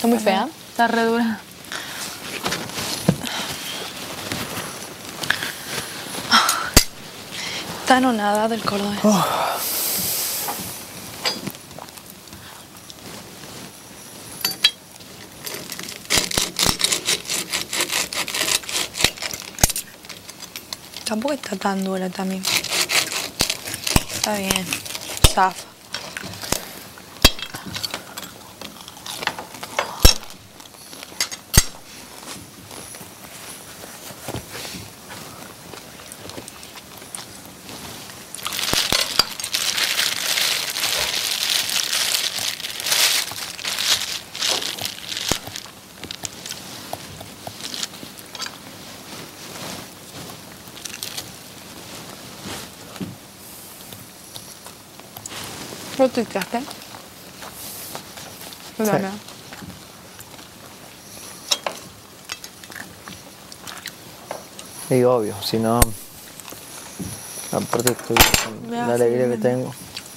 Está muy fea. Está re dura. Está anonada del cordón. Tampoco está tan dura también. Está bien. Zafa. ¿Lo tuiteaste? Yo también. Y obvio, si no, aparte estoy con la alegría que tengo.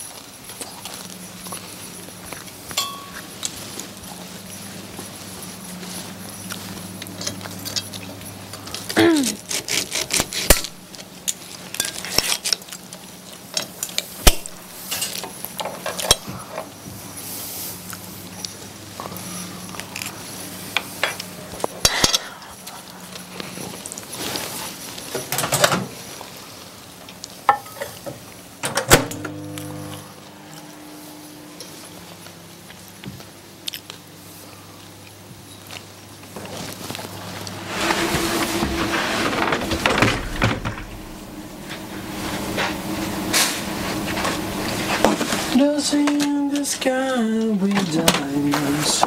Dancing in the sky with diamonds.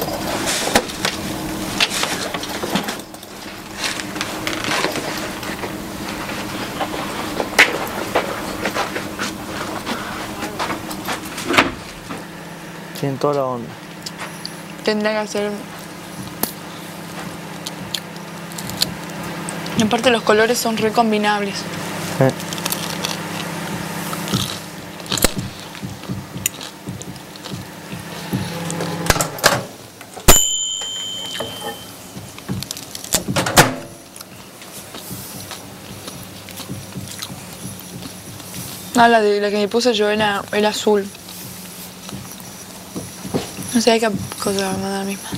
Tienen toda la onda. Tendría que hacer... Y aparte los colores son recombinables. No, la que me puse yo era azul. No sé qué cosa me da la misma.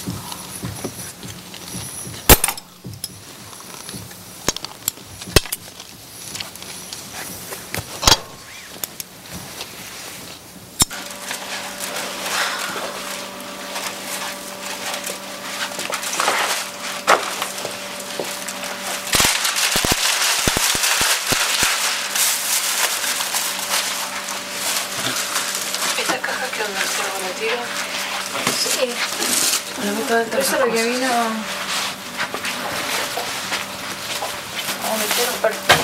¿Esta caja qué onda? ¿Se la tiro? Sí. Eso es lo que vino... Vamos a meter un perfil.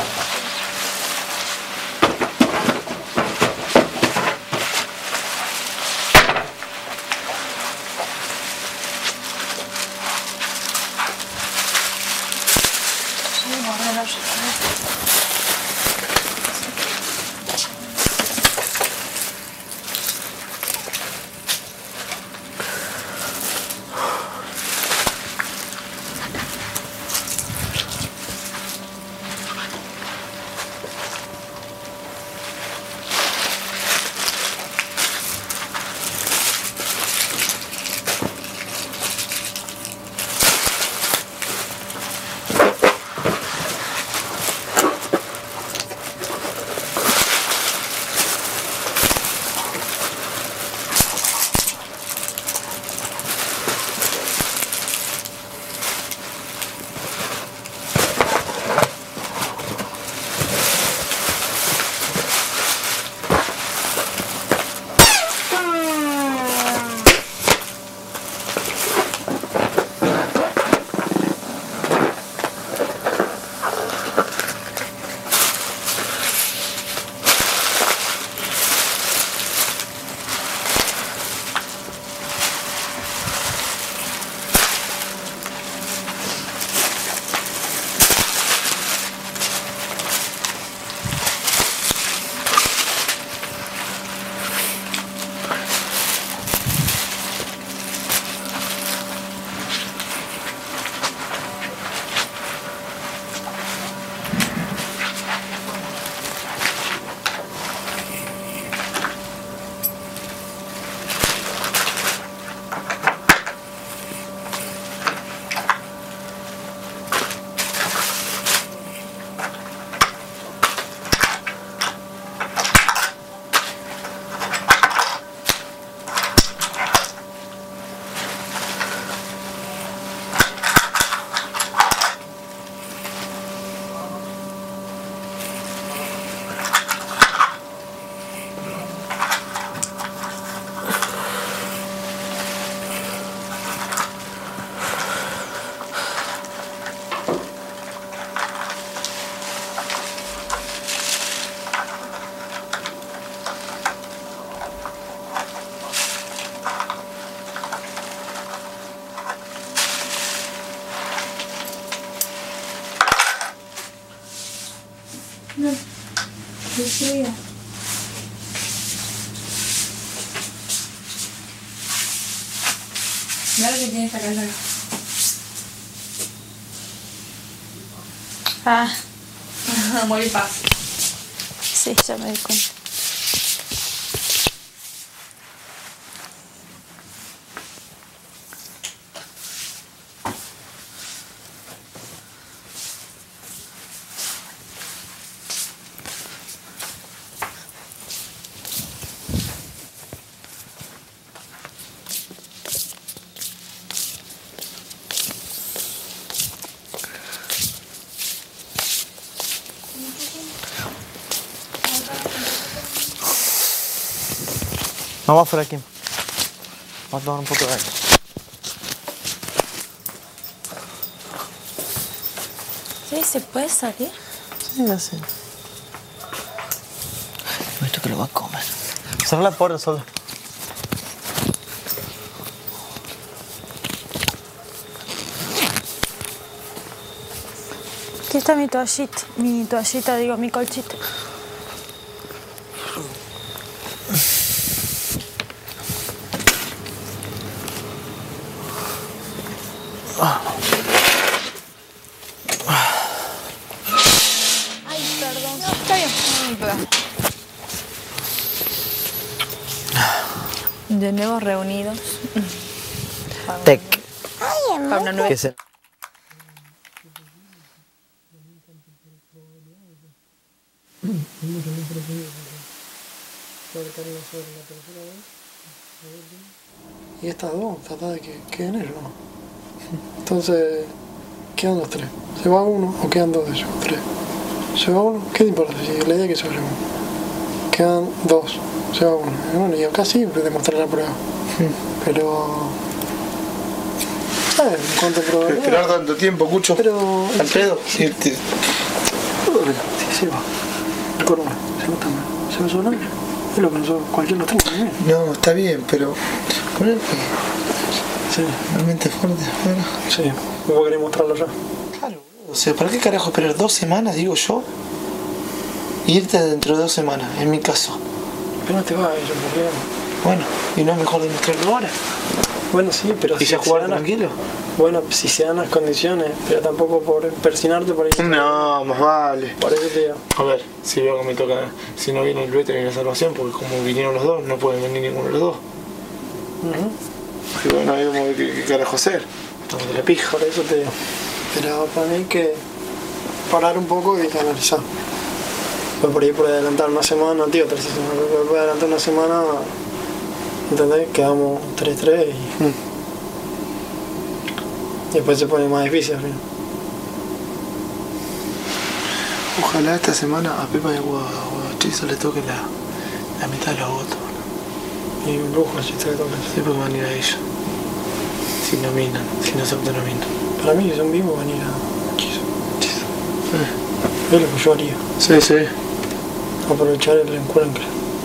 Destruida. Mira lo que tiene esta cámara. Ah. Amor y paz. Sí, ya me di cuenta. Vamos afuera aquí. Vamos a tomar un poco de aire. Sí, ¿se puede salir? Sí, ya sé. Esto que lo va a comer. Cerra la puerta solo. Aquí está mi toallita, digo, mi colchita. Ay, perdón. No, está bien. De nuevo reunidos. Tec. Para una nueva... Que se... Y estas dos, trata de que queden ellos, ¿no? Entonces, quedan los tres. ¿Se va uno o quedan dos de ellos? Tres. ¿Se va uno? ¿Qué te importa? Si la idea es que se vaya uno. Quedan dos. Se va uno. Y bueno, y acá sí demostraré la prueba. Pero... ¿sabes? En cuanto a probabilidad... Esperar tanto tiempo, Cucho. Pero... Al pedo. Sí, Sí, se va. El corona. Se va también. Se va solo. Es lo que nosotros, cualquiera lo tenga. no, está bien, pero... Poner Sí. realmente fuerte. Bueno. Sí. ¿Vos querés mostrarlo ya? Claro, o sea, ¿para qué carajo esperar 2 semanas, digo yo? Y irte dentro de 2 semanas, en mi caso. Pero no te vas a ellos, porque... Bueno, y no es mejor demostrarlo ahora. Bueno, sí, pero... Y ya jugar se dan las- tranquilo. Bueno, si se dan las condiciones, pero tampoco por persinarte por ahí. No, más vale. Por eso te digo. A ver, si veo que me toca, si no viene el Better y la Salvación, porque como vinieron los dos, no pueden venir ninguno de los dos. Y bueno, ahí vamos a ver qué carajo hacer. Estamos de la pija. Por eso te digo. Pero para mí hay que parar un poco y hay que analizar. Pues por ahí puede adelantar una semana, tío, 3 semanas. Pero puede adelantar una semana, ¿entendés? Quedamos 3-3 y después se pone más difícil al final. Ojalá esta semana a Pepa y a Guachizo le toque la mitad de los votos. Y un lujo el chiste que toca. Sí, porque van a ir a ellos. Si nominan, si no se autonominan. Para mí, si son vivos, van a ir a Chizo. Es lo que yo haría. Sí, sí. Aprovechar el encuentro.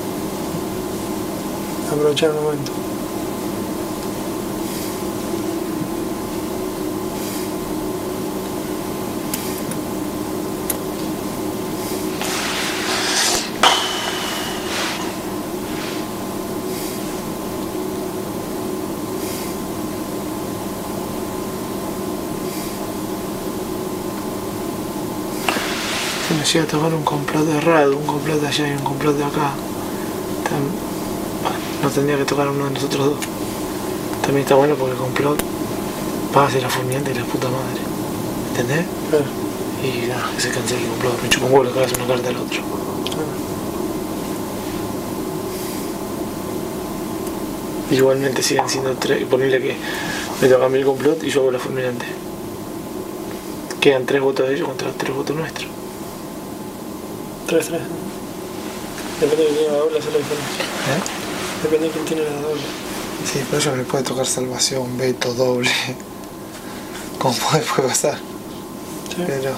Aprovechar el momento. Si me llega a tocar un complot errado, un complot de allá y un complot de acá, no tendría que tocar uno de nosotros dos. También está bueno porque el complot va a ser la fulminante de la puta madre. ¿Entendés? Claro. Y nada, que se cancele el complot. Me chupa un huevo que hagas una carta al otro. Igualmente siguen siendo 3, ponerle que me toca a mí el complot y yo hago la fulminante. Quedan 3 votos de ellos contra 3 votos nuestros. 3-3. Depende de quién tiene la doble, hace la diferencia. Depende de quién tiene la doble. Sí, pero a ellos les puede tocar salvación, veto, doble. Como puede pasar. Sí. Pero...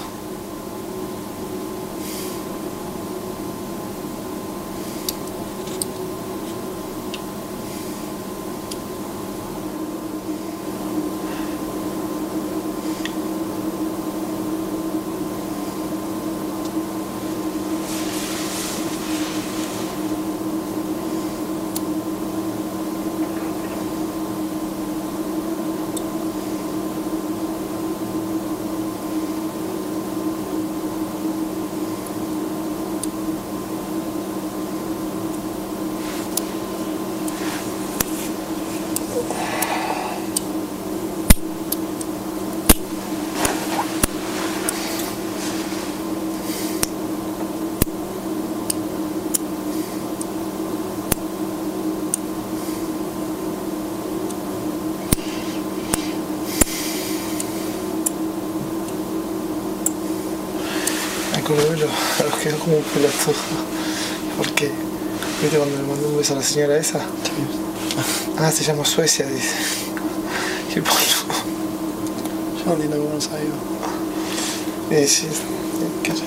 con el velo quedó como un pelotudo. ¿Por qué? ¿Viste cuando le mandó un beso a la señora esa? Sí. Ah, se llama Suecia, dice. Y por Yo no entiendo cómo no sabía. sí, qué sé.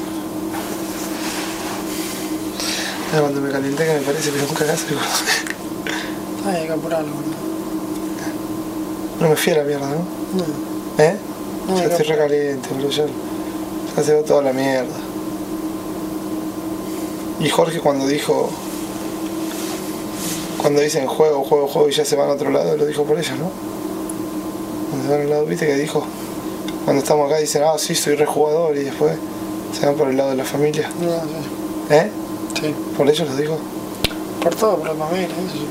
Ah, cuando me calenté que me parece que nunca cagaste. Ay, hay que apurarlo, ¿no? No me fui a la mierda, ¿no? No. ¿Eh? No, Ya hay que estoy apurar. recaliente, boludo. Ya se va toda la mierda. Y Jorge cuando dijo... Cuando dicen juego y ya se van a otro lado, lo dijo por ella, ¿no? Cuando se van al lado, ¿viste que dijo? Cuando estamos acá dicen, ah, sí, soy rejugador, y después se van por el lado de la familia. No, sí. ¿Eh? Sí. ¿Por ellos lo dijo? Por todo, por la familia, eso sí.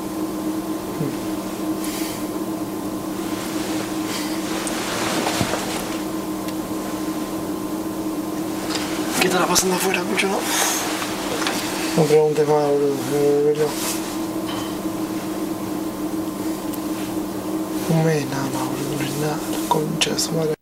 ¿Qué estará pasando afuera, Cucho? No preguntes más, boludo. Un mes nada más, boludo. No es nada. La concha de su madre.